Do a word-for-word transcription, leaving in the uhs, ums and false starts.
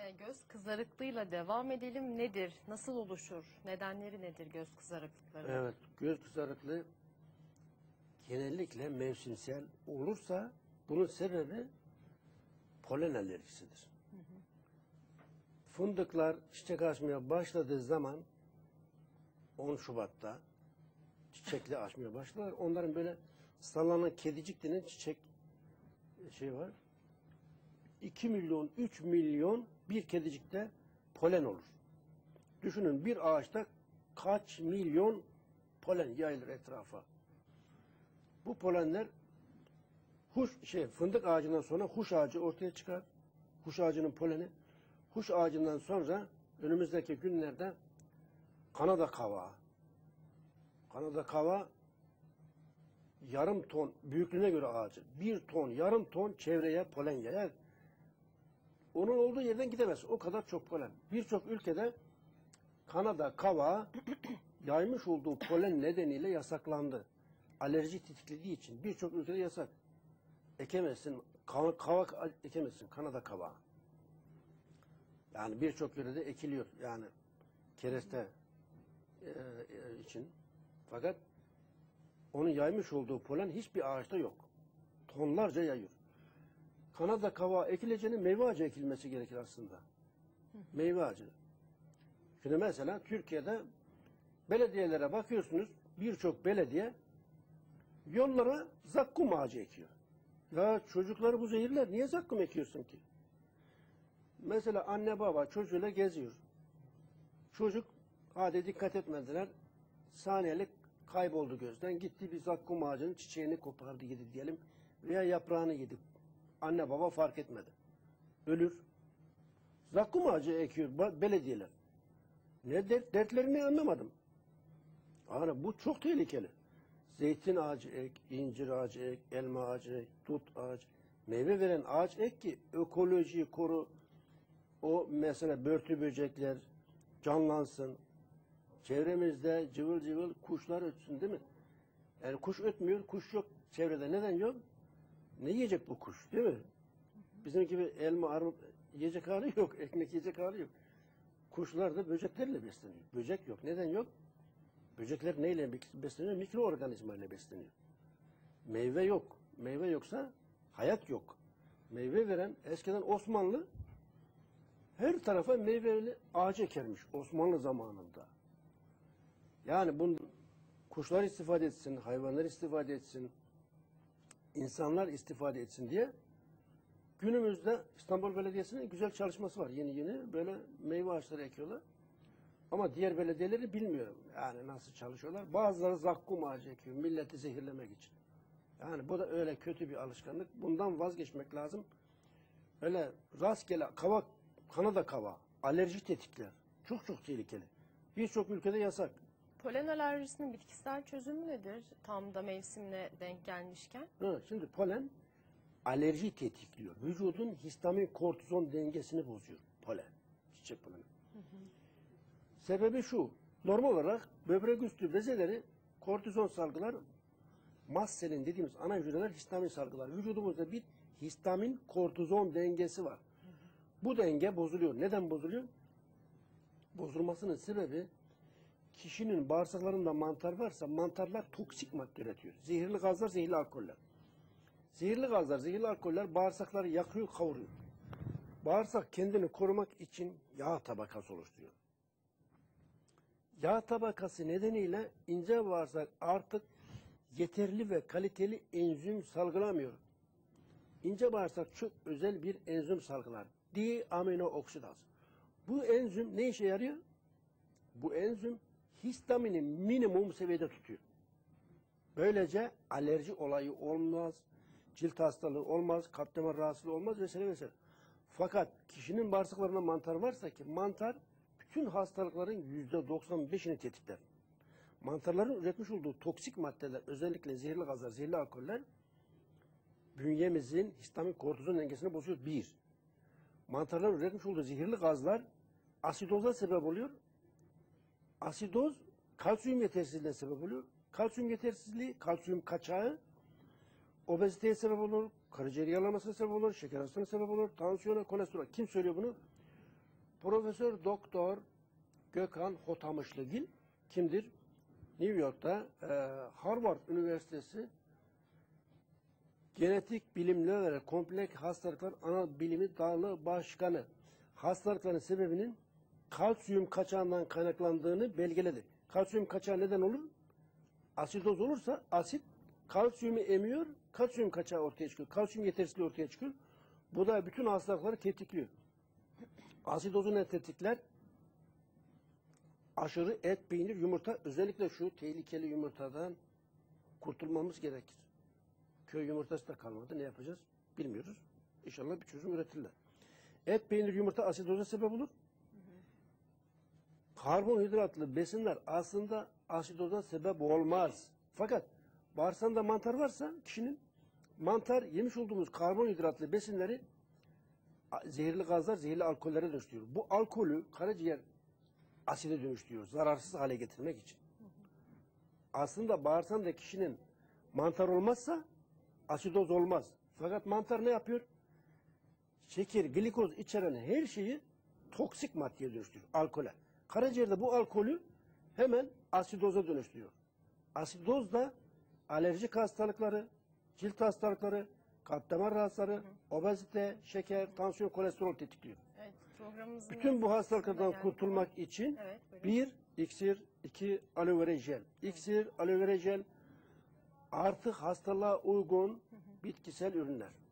E, göz kızarıklığıyla devam edelim. Nedir? Nasıl oluşur? Nedenleri nedir göz kızarıklıkları? Evet, göz kızarıklığı genellikle mevsimsel olursa bunun sebebi polen alerjisidir. Hı hı. Fındıklar çiçek açmaya başladığı zaman on Şubat'ta çiçekli açmaya başlar. Onların böyle sallanan kedicik denen çiçek şey var. iki milyon, üç milyon bir kedicikte polen olur. Düşünün bir ağaçta kaç milyon polen yayılır etrafa. Bu polenler huş şey fındık ağacından sonra huş ağacı ortaya çıkar. Huş ağacının poleni. Huş ağacından sonra önümüzdeki günlerde Kanada kavağı. Kanada kavağı yarım ton büyüklüğüne göre ağacı. Bir ton, yarım ton çevreye polen yayar. Onun olduğu yerden gidemez. O kadar çok polen. Birçok ülkede Kanada kavağı yaymış olduğu polen nedeniyle yasaklandı. Alerji tetiklediği için birçok ülkede yasak. Ekemezsin, kavak ekemezsin, Kanada kavağı. Yani birçok yörede ekiliyor. Yani kereste e, e, için. Fakat onun yaymış olduğu polen hiçbir ağaçta yok. Tonlarca yayıyor. Kanada kavağı ekileceğinin meyve ağacı ekilmesi gerekir aslında. Hı. Meyve ağacı. Şimdi mesela Türkiye'de belediyelere bakıyorsunuz, birçok belediye yollara zakkum ağacı ekiyor. Ya çocukları bu zehirler, niye zakkum ekiyorsun ki? Mesela anne baba çocuğuyla geziyor. Çocuk, hadi dikkat etmediler, saniyelik kayboldu gözden, gitti bir zakkum ağacının çiçeğini kopardı yedi diyelim veya yaprağını yedi. Anne baba fark etmedi. Ölür. Zakkum ağacı ekiyor belediyeler. Ne dert, dertlerini anlamadım. Yani bu çok tehlikeli. Zeytin ağacı ek, incir ağacı ek, elma ağacı ek, dut ağacı, meyve veren ağaç ek ki ekolojiyi koru. O mesela börtü böcekler canlansın. Çevremizde cıvıl cıvıl kuşlar ötsün değil mi? Yani kuş ötmüyor, kuş yok çevrede. Neden yok? Ne yiyecek bu kuş değil mi? Bizim gibi elma, armut yiyecek hali yok, ekmek yiyecek hali yok. Kuşlar da böceklerle besleniyor. Böcek yok. Neden yok? Böcekler neyle besleniyor? Mikroorganizmayla besleniyor. Meyve yok. Meyve yoksa hayat yok. Meyve veren eskiden Osmanlı her tarafa meyveli ağaç ekermiş Osmanlı zamanında. Yani bunun kuşlar istifade etsin, hayvanlar istifade etsin, insanlar istifade etsin diye günümüzde İstanbul Belediyesi'nin güzel çalışması var. Yeni yeni böyle meyve ağaçları ekiyorlar. Ama diğer belediyeleri bilmiyorum. Yani nasıl çalışıyorlar. Bazıları zakkum ağacı ekiyor milleti zehirlemek için. Yani bu da öyle kötü bir alışkanlık. Bundan vazgeçmek lazım. Öyle rastgele kavak, Kanada kavağı, alerji tetikler. Çok çok tehlikeli. Birçok ülkede yasak. Polen alerjisinin bitkisel çözümü nedir? Tam da mevsimine denk gelmişken. Evet, şimdi polen alerji tetikliyor. Vücudun histamin kortizon dengesini bozuyor polen. Çiçek poleni. Hı hı. Sebebi şu. Normal olarak böbrek üstü bezeleri kortizon salgılar, mast selin dediğimiz ana hücreler histamin salgılar. Vücudumuzda bir histamin kortizon dengesi var. Hı hı. Bu denge bozuluyor. Neden bozuluyor? Bozulmasının sebebi kişinin bağırsaklarında mantar varsa mantarlar toksik madde üretiyor. Zehirli gazlar, zehirli alkoller. Zehirli gazlar, zehirli alkoller bağırsakları yakıyor, kavuruyor. Bağırsak kendini korumak için yağ tabakası oluşturuyor. Yağ tabakası nedeniyle ince bağırsak artık yeterli ve kaliteli enzim salgılamıyor. İnce bağırsak çok özel bir enzim salgılar. D-aminooksidaz. Bu enzim ne işe yarıyor? Bu enzim histamini minimum seviyede tutuyor. Böylece alerji olayı olmaz, cilt hastalığı olmaz, kalp damar rahatsızlığı olmaz vesaire vesaire. Fakat kişinin bağırsaklarında mantar varsa ki mantar bütün hastalıkların yüzde doksan beşini tetikler. Mantarların üretmiş olduğu toksik maddeler, özellikle zehirli gazlar, zehirli alkoller bünyemizin histamin kortizon dengesini bozuyor. Bir. Mantarların üretmiş olduğu zehirli gazlar asidoza sebep oluyor. Asidoz kalsiyum yetersizliğine sebep oluyor. Kalsiyum yetersizliği, kalsiyum kaçağı obeziteye sebep olur, karaciğer yağlanmasına sebep olur, şeker hastalığına sebep olur, tansiyona, kolesterol. Kim söylüyor bunu? Profesör Doktor Gökhan Hotamışlıgil kimdir? New York'ta e, Harvard Üniversitesi Genetik Bilimler ve Kompleks Hastalıklar Ana Bilimi Dalı Başkanı. Hastalıkların sebebinin kalsiyum kaçağından kaynaklandığını belgeledi. Kalsiyum kaçağı neden olur? Asidoz olursa asit kalsiyumu emiyor, kalsiyum kaçağı ortaya çıkıyor. Kalsiyum yetersizliği ortaya çıkıyor. Bu da bütün hastalıkları tetikliyor. Asidozu ne tetikler? Aşırı et, peynir, yumurta, özellikle şu tehlikeli yumurtadan kurtulmamız gerekir. Köy yumurtası da kalmadı. Ne yapacağız? Bilmiyoruz. İnşallah bir çözüm üretirler. Et, peynir, yumurta asidoza sebep olur. Hı hı. Karbonhidratlı besinler aslında asidoza sebep olmaz. Fakat bağırsağında mantar varsa kişinin mantar yemiş olduğumuz karbonhidratlı besinleri zehirli gazlar, zehirli alkollere dönüştürüyor. Bu alkolü karaciğer aside dönüştürüyor. Zararsız hale getirmek için. Hı hı. Aslında bağırsağında kişinin mantar olmazsa asidoz olmaz. Fakat mantar ne yapıyor? Şeker, glikoz içeren her şeyi toksik maddeye dönüştürüyor. Alkole. Karaciğerde bu alkolü hemen asidoza dönüştürüyor. Asidoz da alerjik hastalıkları, cilt hastalıkları, kalp damar rahatsızları, hı hı. obezite, şeker, tansiyon, kolesterol tetikliyor. Evet, programımızın bütün bu hastalıklardan kurtulmak yani. için evet, bir iksir, iki aloe vera jel. İksir, aloe vera jel artık hastalığa uygun hı hı. bitkisel ürünler.